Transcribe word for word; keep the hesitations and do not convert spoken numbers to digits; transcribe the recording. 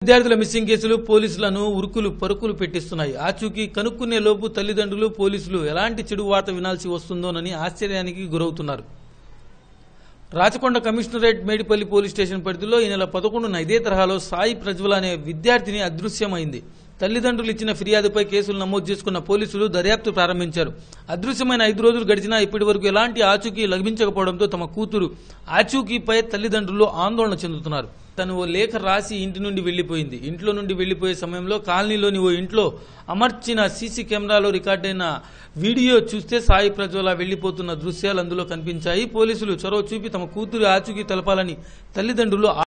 విద్యార్థుల మిస్సింగ్ కేసులు పోలీసులను ఉరుకులు పరుకులు పెట్టిస్తున్నాయి. ఆచూకీ కనుక్కునే లోపు తల్లిదండ్రులు పోలీసులు ఎలాంటి చెడు వార్త వినాల్సి వస్తుందోనని ఆశ్చర్యానికి గురవుతున్నారు. Rachakonda commissionerate Medipalli police station పరిధిలో ఈ నెల పదకొండున ఇదే తరహాలో సాయి ప్రజ్వల అనే విద్యార్థిని అదృశ్యమైంది. తల్లిదండ్రులు ఇచ్చిన ఫిర్యాదుపై కేసులు నమోదు చేసుకున్న పోలీసులు దర్యాప్తు ప్రారంభించారు. అదృశ్యమైన ఐదు రోజులు గడిచినా ఇప్పటి వరకు ఎలాంటి ఆచూకీ లభించకపోవడంతో తమ కూతురు ఆచూకీపై తల్లిదండ్రులు ఆందోళన చెందుతున్నారు. తను ఓ లేఖ రాసి ఇంటి నుండి వెళ్లిపోయింది. ఇంట్లో నుండి వెళ్లిపోయే సమయంలో కాలనీలోని ఓ ఇంట్లో అమర్చిన సీసీ కెమెరాలో రికార్డైన వీడియో చూస్తే సాయి ప్రజ్వల వెళ్లిపోతున్న దృశ్యాలు అందులో కనిపించాయి. పోలీసులు చొరవ చూపి తమ కూతురు ఆచూకీ తెలపాలని తల్లిదండ్రులు